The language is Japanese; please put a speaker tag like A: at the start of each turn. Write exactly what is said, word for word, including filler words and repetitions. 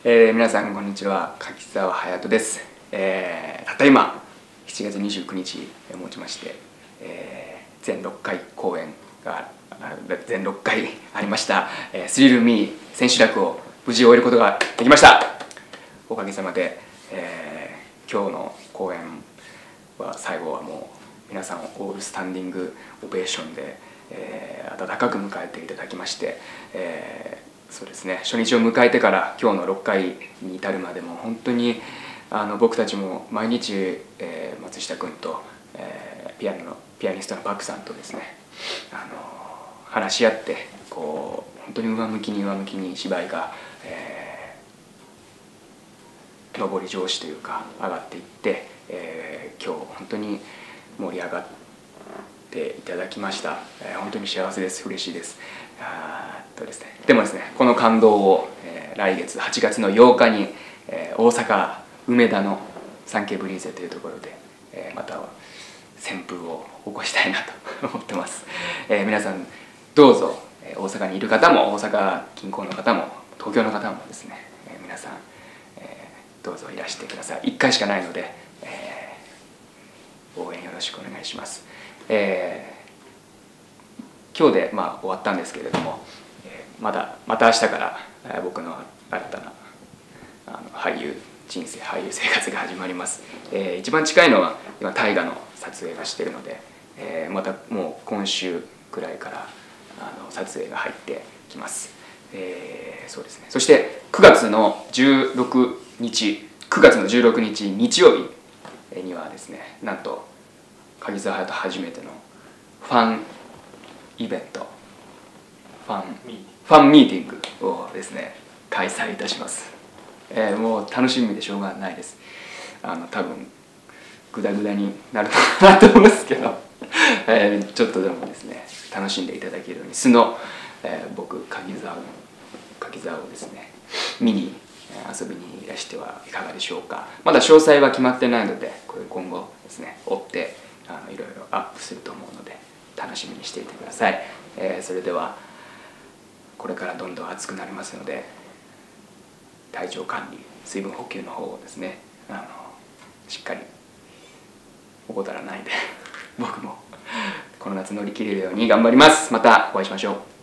A: えー、皆さんこんにちは、柿澤隼人です。えー、たった今しちがつにじゅうくにちをもちまして、えー、全ろっかい公演が全ろっかいありました、えー、スリルミー千秋楽を無事終えることができました。おかげさまで、えー、今日の公演は最後はもう皆さんオールスタンディングオベーションで、えー、温かく迎えていただきまして、えーそうですね、初日を迎えてから今日のろっかいに至るまでも本当にあの僕たちも毎日、えー、松下君と、えー、ピアノのピアニストのパクさんとですね、あの話し合ってこう本当に上向きに上向きに芝居が、えー、上り調子というか上がっていって、えー、今日本当に盛り上がっていただきました。えー、本当に幸せです。嬉しいです。あーっとですね、でもですね、この感動を、えー、来月はちがつのようかに、えー、大阪梅田のサンケイブリーゼというところで、えー、また旋風を起こしたいなと思ってます。えー、皆さんどうぞ、えー、大阪にいる方も大阪近郊の方も東京の方もですね、えー、皆さん、えー、どうぞいらしてください。いっかいしかないので、えー、応援よろしくお願いします。えー今日でまあ終わったんですけれども、えー、まだまた明日から、えー、僕の新たなあの俳優人生俳優生活が始まります。えー、一番近いのは今大河の撮影がしているので、えー、またもう今週くらいからあの撮影が入ってきます。えー、そうですね。そしてくがつのじゅうろくにちくがつのじゅうろくにち日曜日にはですね、なんと柿澤隼人初めてのファンイベントファンファンミーティングをですね開催いたします。えー、もう楽しみでしょうがないです。あの多分グダグダになるのかなと思うんですけど、えー、ちょっとでもですね楽しんでいただけるように素の、えー、僕柿澤柿澤をですね見に遊びにいらしてはいかがでしょうか。まだ詳細は決まってないので、これ今後ですね追ってあのいろいろアップすると思うので楽しみにしていてください。えー、それではこれからどんどん暑くなりますので体調管理水分補給の方をですねあのしっかり怠らないで僕もこの夏乗り切れるように頑張ります。またお会いしましょう。